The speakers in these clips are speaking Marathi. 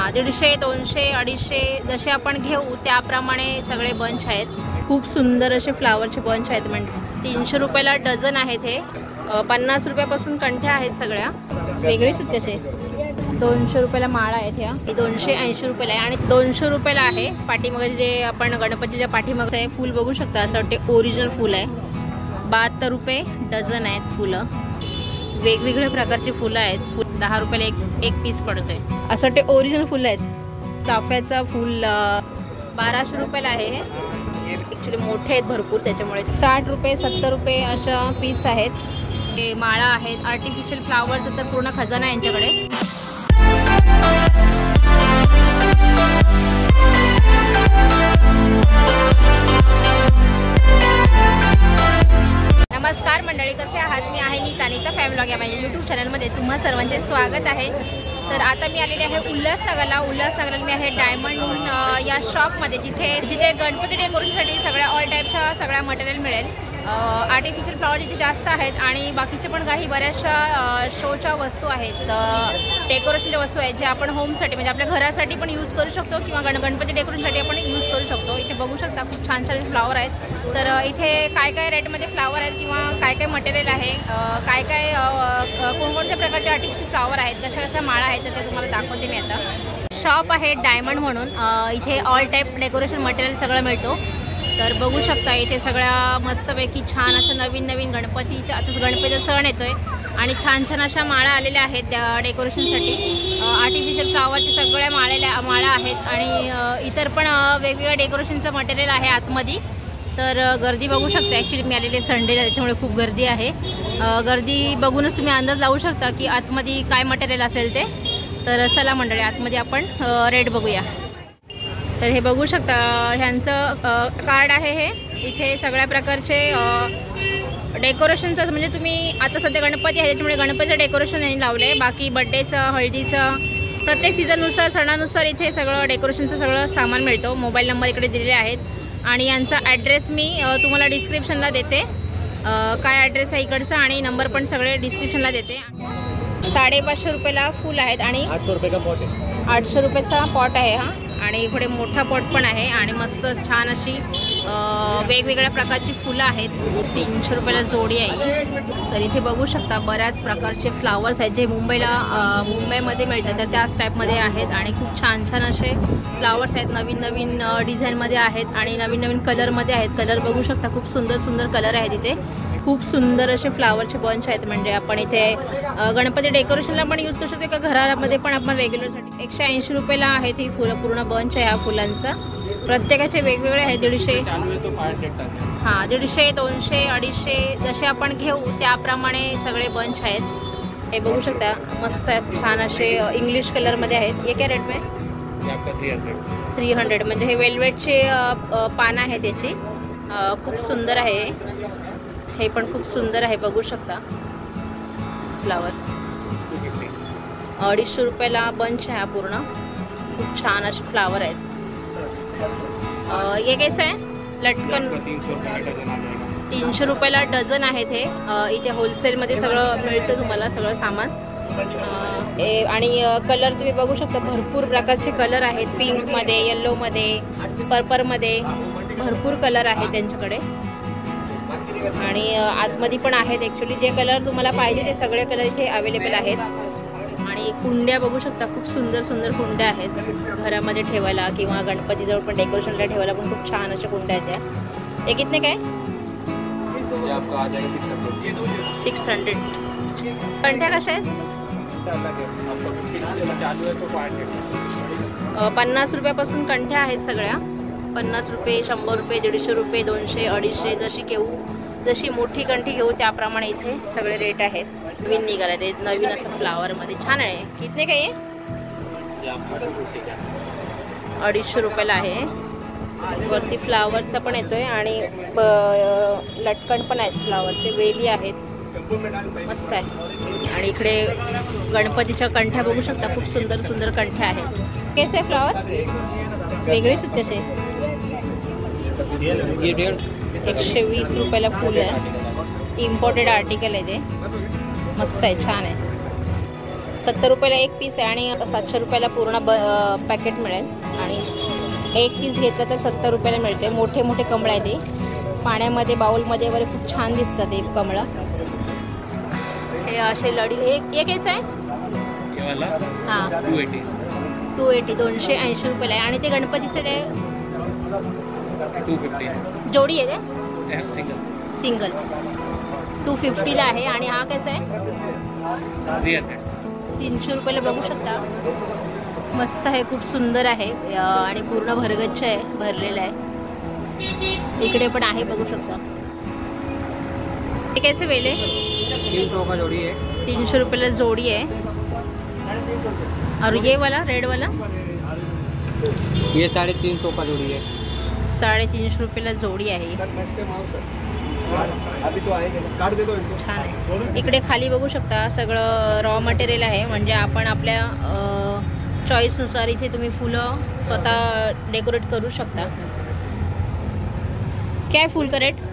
150, 200, 250 जसे आपण घेऊ त्याप्रमाणे सगळे बंच आहेत। खूप सुंदर असे फ्लावरचे बंच आहेत। म्हणजे 300 रुपयाला डझन आहेत हे। 50 रुपयापासून कंठ्या आहेत सगळ्या वेगळेच आहेत कसे। 200 रुपयाला माळा आहेत ह्या। 280 रुपयाला आहे आणि 200 रुपयाला आहे। पाठीमागे जे आपण गणपतीच्या पाठीमागे आहे फूल बघू शकता, असं वाटते ओरिजिनल फूल आहे। 72 रुपये डझन आहेत फुलं। वेगवेगळ्या प्रकारची फुलं आहेत। 10 रुपयाला एक पीस पडतोय, असं वाटते ओरिजिनल फुलं आहेत। चाफ्याचं फूल 1200 रुपयाला आहे हे। ॲक्च्युली मोठे आहेत भरपूर, त्याच्यामुळे 60 रुपये 70 रुपये अशा पीस आहेत। हे माळा आहेत। आर्टिफिशियल फ्लावर्सचा तर पूर्ण खजाना आहे यांच्याकडे। नमस्कार मंडळी, कसे आहात? मी आहे नीता, नीता फॅमिली व्लॉग या माझ्या यूट्यूब चॅनलमध्ये तुम्हा सर्वांचे स्वागत आहे। तर आता मी आलेले आहे उल्हासनगरला मी आहे डायमंड या शॉपमध्ये, जिथे गणपती डेकोरेशनसाठी सगळ्या ऑल टाईपच्या सगळ्या मटेरियल मिळेल। आर्टिफिशियल फ्लॉवर इथे जास्त आहेत आणि बाकीचे पण काही बऱ्याचशा शोच्या वस्तू आहेत, डेकोरेशनच्या वस्तू आहेत, जे आपण होमसाठी म्हणजे आपल्या घरासाठी पण यूज करू शकतो किंवा गणपती डेकोरेशनसाठी आपण यूज करू शकतो। इथे बघू शकता खूप छान छान फ्लॉवर आहेत। तर इथे काय काय रेटमध्ये फ्लॉवर आहेत किंवा काय काय मटेरियल आहे, काय काय कोणकोणत्या प्रकारचे आर्टिफिशियल फ्लॉवर आहेत, कशा कशा माळा आहेत, तर ते तुम्हाला दाखवते मी आता। शॉप आहे डायमंड म्हणून, इथे ऑल टाईप डेकोरेशन मटेरियल सगळं मिळतो। तर बघू शकता इथे सगळ्या मस्तपैकी छान अशा नवीन गणपतीच्या, आता गणपतीचा सण येतोय आणि छान छान अशा माळा आलेल्या आहेत त्या डेकोरेशनसाठी। आर्टिफिशियल फ्लॉवरच्या सगळ्या माळा आहेत आणि इतर पण वेगवेगळ्या डेकोरेशनचं मटेरियल आहे आतमध्ये। तर गर्दी बघू शकता, ॲक्च्युली मी आलेले संडेला, त्याच्यामुळे खूप गर्दी आहे। गर्दी बघूनच तुम्ही अंदाज लावू शकता की आतमध्ये काय मटेरियल असेल ते। तर चला मंडळी, आतमध्ये आपण रेट बघूया। तर हे बघू शकता ह्यांचं कार्ड आहे हे। इथे सगळ्या प्रकारचे डेकोरेशनचं, म्हणजे तुम्ही आता सध्या गणपती आहे त्याच्यामुळे गणपतीचं डेकोरेशन यांनी लावलं आहे। बाकी बड्डेचं, हळदीचं, प्रत्येक सीझननुसार सणानुसार इथे सगळं डेकोरेशनचं सगळं सामान मिळतो। मोबाईल नंबर इकडे दिलेले आहेत आणि यांचा ॲड्रेस मी तुम्हाला डिस्क्रिप्शनला देते। काय ॲड्रेस आहे इकडचा आणि नंबर पण सगळे डिस्क्रिप्शनला देते। 550 रुपयाला फूल आहेत आणि 800 रुपये का पॉट आहे। 800 रुपयाचा पॉट आहे हा, आणि पुढे मोठा पॉट पण आहे आणि मस्त छान अशी वेगवेगळ्या प्रकारची फुलं आहेत। 300 रुपयाला जोडी आहे। तर इथे बघू शकता बऱ्याच प्रकारचे फ्लावर्स आहेत, जे मुंबईमध्ये मिळतात तर त्याच टाईपमध्ये आहेत आणि खूप छान छान असे फ्लावर्स आहेत। नवीन डिझाईनमध्ये आहेत आणि नवीन कलरमध्ये आहेत। कलर बघू शकता, खूप सुंदर कलर आहेत इथे। खूप सुंदर असे फ्लावरचे बंच आहेत, म्हणजे आपण इथे गणपती डेकोरेशनला पण यूज करू शकतो का घरामध्ये पण आपण रेग्युलरसाठी। 180 रुपयाला आहेत ही फुलं, पूर्ण बंच आहे ह्या फुलांचा। प्रत्येकाचे वेगवेगळे आहेत। 150, हां 150, 200, 250 जसे आपण घेऊ त्याप्रमाणे सगळे बंच आहेत। हे बघू शकता मस्त छान असे इंग्लिश कलरमध्ये आहेत। ये क्या रेट में? 300 म्हणजे हे वेल्वेटचे पान आहे त्याची। खूप सुंदर आहे हे पण खूप सुंदर आहे, बघू शकता फ्लावर। 250 रुपयाला बंच आहे हा पूर्ण। खूप छान असे फ्लावर आहेत। ये कैसा आहे? लटकन 300 रुपयाला डझन आहेत हे। इथे होलसेलमध्ये सगळं मिळतं तुम्हाला, सगळं सामान। आणि कलर तुम्ही बघू शकता, भरपूर प्रकारचे कलर आहेत। पिंकमध्ये, येल्लोमध्ये, पर्पलमध्ये भरपूर कलर आहेत त्यांच्याकडे आणि आतमध्ये पण आहेत। ॲक्च्युली जे कलर तुम्हाला पाहिजे ते सगळे कलर इथे अवेलेबल आहेत। आणि कुंड्या बघू शकता, खूप सुंदर कुंड्या आहेत घरामध्ये ठेवायला किंवा गणपतीजवळ पण डेकोरेशनला ठेवायला पण खूप छान अशा कुंड्या आहेत त्या। हे कितने काय? 600। कंठ्या कशा आहेत? 50 रुपयापासून कंठ्या आहेत सगळ्या। 50 रुपये, 100 रुपये, 150 रुपये, 200, 250 जशी मोठी कंठी घेऊ त्याप्रमाणे इथे सगळे रेट आहेत। नवीन निघाला ते, नवीन असं फ्लावरमध्ये छान आहे। कितने काय आहे? 250 रुपयाला आहे। वरती फ्लावरचा पण येतोय आणि लटकन पण आहेत फ्लावरचे, वेली आहेत, मस्त आहे। आणि इकडे गणपतीच्या कंठ्या बघू शकता, खूप सुंदर कंठ्या आहेत। कसे फ्लावर वेगळेच आहेत कसे? 120 रुपयाला फुल आहे। इम्पोर्टेड आर्टिकल आहे ते, मस्त आहे, छान आहे। 70 रुपयाला एक पीस आहे आणि 700 रुपयाला पूर्ण पॅकेट मिळेल. आणि एक पीस घेतलं तर 70 रुपयाला मिळते. मोठे मोठे कमळ आहे ते, पाण्यामध्ये बाउलमध्ये वगैरे खूप छान दिसतात ते कमळं. हे असे लडी. हे कैसे आहे? हां 280 280 रुपयाला आहे. आणि ते गणपतीचे ते 250 जोडी आहे का? सिंगल 250ला आहे. आणि हा कसा आहे? 300 रुपयाला. बघू शकता मस्त आहे, खूप सुंदर आहे आणि पूर्ण भरगच्च आहे, भरलेला आहे. इकडे पण आहे बघू शकता. हे कैसे वेले? 300 का जोड़ी है. 300 रुपयाला जोड़ी है. और ये वाला रेड वाला ये 350 का जोड़ी है. 350 रुपयाला जोडी आहे. छान आहे. इकडे खाली बघू शकता सगळं रॉ मटेरियल आहे, म्हणजे आपण आपल्या चॉईसनुसार इथे तुम्ही फुलं स्वतः डेकोरेट करू शकता. काय फूल का रेट?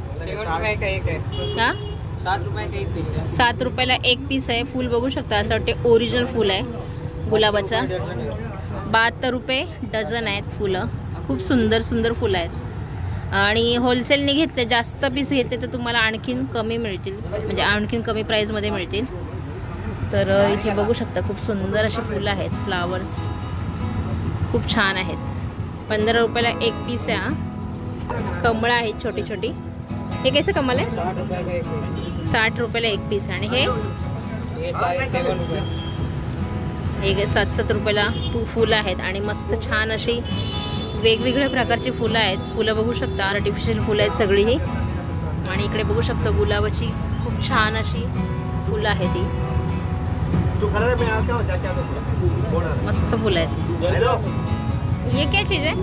7 रुपये का एक पीस है. 7 रुपयाला एक पीस आहे. फूल बघू शकता, असं वाटते ओरिजिनल फूल आहे गुलाबाचा. 72 रुपये डझन आहेत फुलं. खूप सुंदर सुंदर फुलं आहेत. आणि होलसेलने घेतले, जास्त पीस घेतले तर तुम्हाला आणखीन कमी मिळतील, म्हणजे आणखीन कमी प्राईजमध्ये मिळतील. तर इथे बघू शकता खूप सुंदर अशी फुलं आहेत. फ्लावर्स खूप छान आहेत. 15 रुपयाला एक पीस आहे. कमळं आहेत छोटी छोटी. हे कैसे कमल आहे? 60 रुपयाला एक पीस. आणि हे 7 रुपयाला फुलं आहेत. आणि मस्त छान अशी वेगवेगळ्या प्रकारची फुलं आहेत. फुलं बघू शकता आर्टिफिशियल फुलं आहेत सगळी ही. आणि इकडे बघू शकता गुलाबाची खूप छान अशी फुलं आहेत ती. मस्त फुलं आहेत. ये क्या चीज है?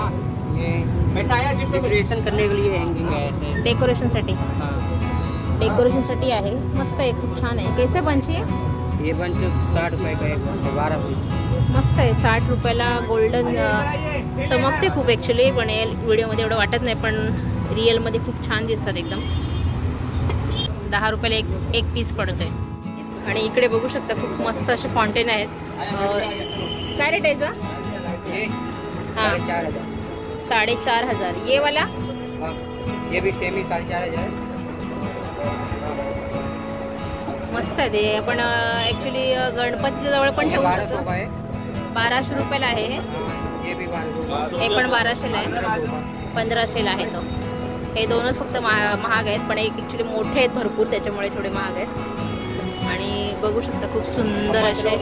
डेकोरेशन करने के लिए हैंगिंग है. डेकोरेशनसाठी. डेकोरेशनसाठी आहे. मस्त आहे, खूप छान आहे. कैसे बंच आहे? ये बंच 60 रुपये का एक, 12 पीस. मस्त आहे. 60 रुपयाला गोल्डन चमकते खूप ॲक्च्युली, पण व्हिडिओमध्ये एवढं वाटत नाही, पण रिअलमध्ये खूप छान दिसतात एकदम. 10 रुपयाला एक पीस पडतोय. आणि इकडे बघू शकता खूप मस्त असे फाउंटेन आहेत. काय रेट आहे याचा? हां 4,500. ये वाला? ये भी सेम ही 4,500. मस्त आहे ते. आपण ॲक्च्युली गणपतीच्या जवळ पण ठेवू शकतो. 1200 रुपयाला आहे हे. हे पण 1200ला आहे. 1500ला आहे तो. हे दोनच फक्त महाग आहेत, पण एक ॲक्च्युली मोठे आहेत भरपूर, त्याच्यामुळे थोडे महाग आहेत. आणि बघू शकता खूप सुंदर असे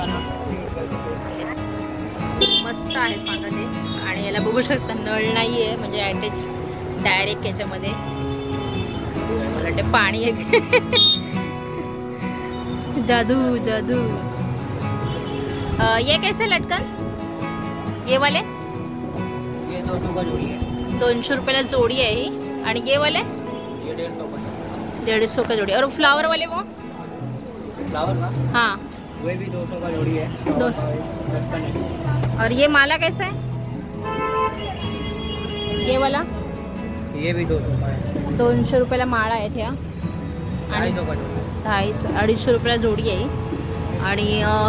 मस्त आहेत पांढरे ते. आणि याला बघू शकता नळ नाही आहे, म्हणजे अटॅच डायरेक्ट याच्यामध्ये मला वाटतं पाणी आहे. जादू जादू. ये कैसे लटकन? ये वाले? ये 200 का जोड़ी है. 200 रुपयाला जोडी आहे ही. आणि ये वाले? ये 150 का जोड़ी. और फ्लावर वाले वो? फ्लावर का? हाँ वो भी 200 का जोड़ी है. और ये माला कैसा है? ये वाला? ये भी 200 का है. 200 रुपयाला माळा आहेत ह्या. आणि 250 रुपयाला जोडी आहे. आणि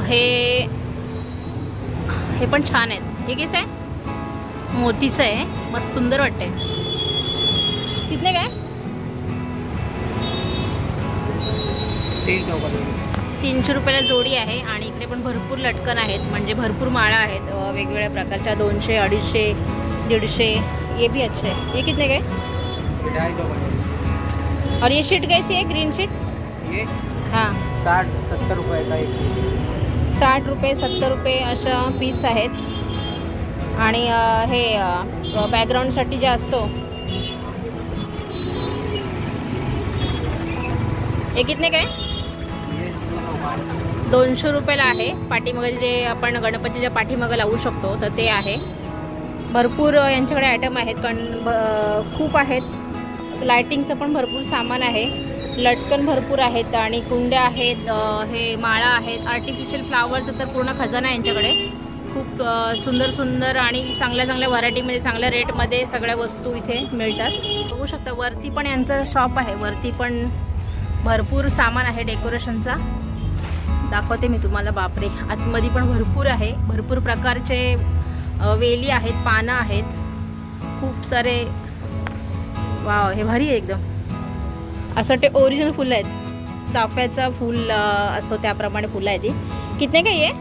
हे पण छान आहेत. हे कसं आहे? मोतीचं आहे. मस्त सुंदर वाटते. कितने काय? 300 रुपयाला जोडी आहे. आणि इकडे पण भरपूर लटकन आहेत, म्हणजे भरपूर माळा आहेत वेगवेगळ्या प्रकारच्या. 200, 250, 150. ये भी अच्छे है. ये कितने गए? 250. और ये शीट कैसी है? Green sheet? ये हाँ 60-70 रुपये का एक. 60 रुपये 70 रुपये अशा पीस आहेत. आणि हे बॅकग्राऊंडसाठी जे असतो. हे कितने काय? 200 रुपयाला आहे. पाठीमागे जे आपण गणपतीच्या पाठीमागे लावू शकतो तर ते आहे. भरपूर यांच्याकडे आयटम आहेत, पण खूप आहेत. लायटिंगचं पण भरपूर सामान आहे. लटकन भरपूर आहेत आणि कुंड्या आहेत. हे माळा आहेत. आर्टिफिशियल फ्लावर्सचं तर पूर्ण खजाना आहे यांच्याकडे. खूप सुंदर सुंदर आणि चांगल्या चांगल्या व्हरायटीमध्ये, चांगल्या रेटमध्ये सगळ्या वस्तू इथे मिळतात. बघू शकता वरती पण यांचं शॉप आहे. वरती पण भरपूर सामान आहे डेकोरेशनचा. दाखवते मी तुम्हाला. बापरे, आतमध्ये पण भरपूर आहे, भरपूर प्रकारचे वेली आहेत, पानं आहेत, खूप सारे. वाव, हे भारी आहे एकदम. असं ते ओरिजिनल फुलं आहेत, चाफ्याचं फूल असतो त्याप्रमाणे फुलं आहेत. ती कितने का ये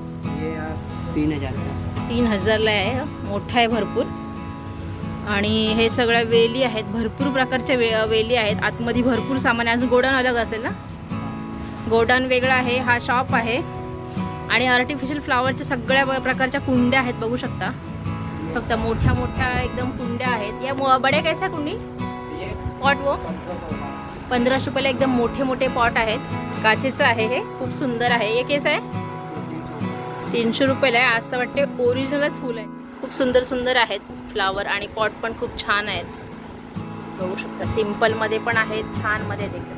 3000ला आहे. मोठा आहे भरपूर. आणि हे सगळ्या वेली आहेत, भरपूर प्रकारच्या वेली आहेत. आतमध्ये भरपूर सामान आहे. अजून गोडाऊन अलग असेल ना, गोडाऊन वेगळा आहे. हा शॉप आहे. आणि आर्टिफिशियल फ्लावरच्या सगळ्या प्रकारच्या कुंड्या आहेत, बघू शकता. फक्त मोठ्या मोठ्या एकदम कुंड्या आहेत. या बड्या कैसा कुंडी पॉट वो 1500 रुपयाला एकदम मोठे मोठे पॉट आहेत. काचेचं आहे हे, खूप सुंदर आहे. हे केस आहे 300 रुपयाला आहे. असं वाटते ओरिजिनलच फुल आहे. खूप सुंदर सुंदर आहेत फ्लावर आणि पॉट पण खूप छान आहेत, बघू शकता. सिंपल मध्ये पण आहेत, छान मध्ये देखील.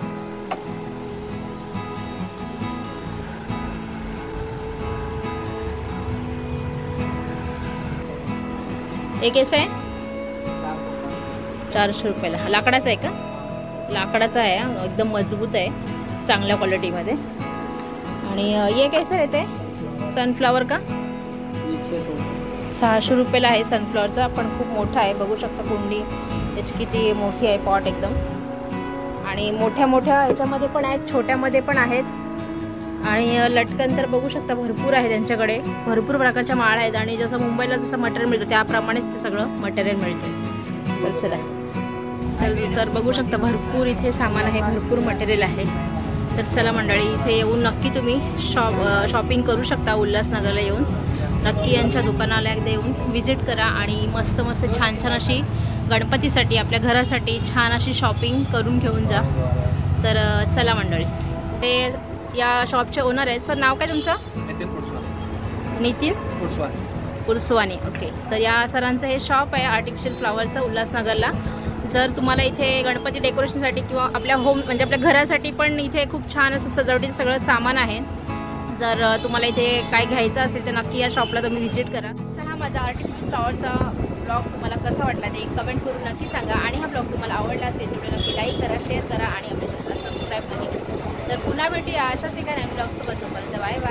एक कैसा आहे 400 रुपयाला. लाकडाचा आहे का? लाकडाचा आहे, एकदम मजबूत आहे, चांगल्या क्वालिटीमध्ये. आणि ये कैसे रहते सनफ्लावर का 600 रुपयाला आहे सनफ्लॉवरचा. पण खूप मोठा आहे, बघू शकता कुंडी त्याची किती मोठी आहे, पॉट एकदम. आणि मोठ्या मोठ्या याच्यामध्ये पण आहेत, छोट्यामध्ये पण आहेत. आणि लटकन तर बघू शकता भरपूर आहे त्यांच्याकडे, भरपूर प्रकारच्या माळ आहेत. आणि जसं मुंबईला जसं मटेरियल मिळतं त्याप्रमाणेच ते सगळं मटेरियल मिळतं. तर चला, तर बघू शकता भरपूर इथे सामान आहे, भरपूर मटेरियल आहे. तर चला मंडळी, इथे येऊन नक्की तुम्ही शॉपिंग करू शकता. उल्हासनगरला येऊन नक्की यांच्या दुकानाला एकदा येऊन व्हिजिट करा. आणि मस्त मस्त छान छान अशी गणपतीसाठी, आपल्या घरासाठी छान अशी शॉपिंग करून घेऊन जा. तर चला मंडळी, ते या शॉपचे ओनर आहेत. सर, नाव काय तुमचं? नितीन पुरसवानी. ओके. तर या सरांचं हे शॉप आहे आर्टिफिशियल फ्लावरचं उल्हासनगरला. जर तुम्हाला इथे गणपती डेकोरेशनसाठी किंवा आपल्या होम म्हणजे आपल्या घरासाठी पण इथे खूप छान असं सजावटीचं सगळं सामान आहे. जर तुम्हाला इथे काय घ्यायचं असेल तर नक्की या शॉपला तुम्ही व्हिजिट करा. हा माझा आर्टिफिशियल फ्लावरचा ब्लॉग तुम्हाला कसा वाटला ते कमेंट करून नक्की सांगा. आणि हा ब्लॉग तुम्हाला आवडला असेल तर नक्की लाईक करा, शेअर करा आणि आपल्या चॅनलला सबस्क्राईब करा. तर पुन्हा भेटूया अशाच ठिकाणी ब्लॉगसोबत. तोपर्यंत बाय बाय.